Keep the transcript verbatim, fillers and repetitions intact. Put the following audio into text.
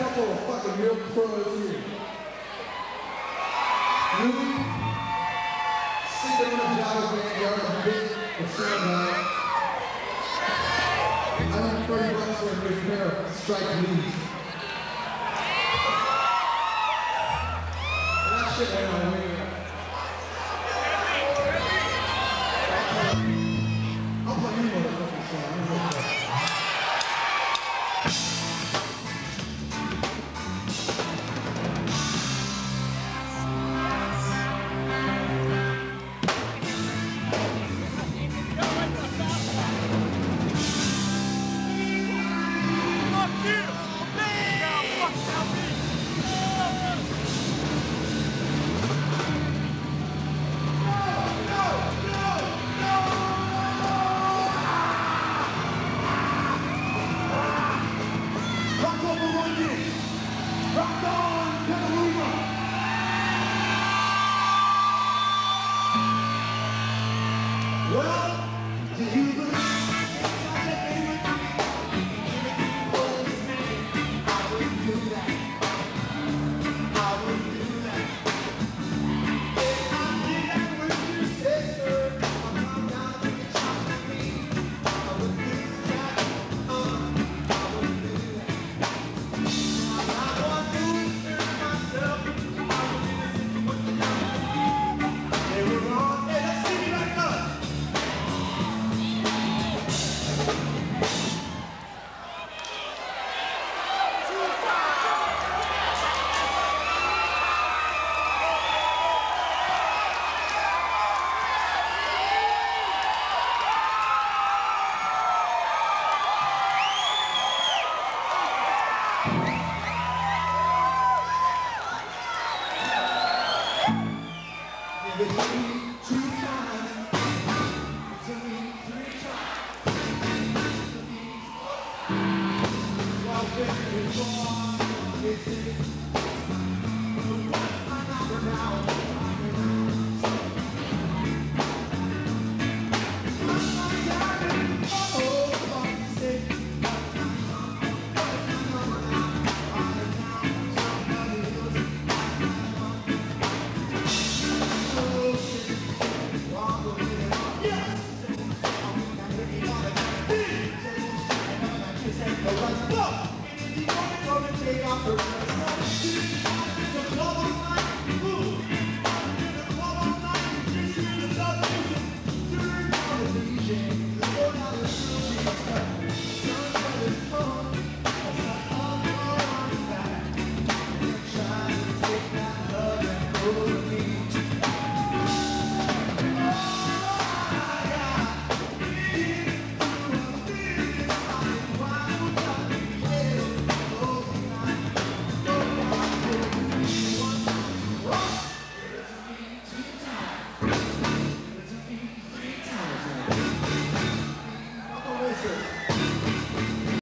couple of fucking real pros here. Really? Sitting on a job band, y'all are a bit of sound guy. I have thirty bucks for a new pair of striped knees. That shit ain't on me. I'll play you motherfucking song. Rock on, Petaluma! Well, do you believe I would do that? I would do that. If I did that what you said, sir, I'll come down and get shot at me. I would do that. Uh, I would do that. Give it to me two times, to me three times. While baby, it's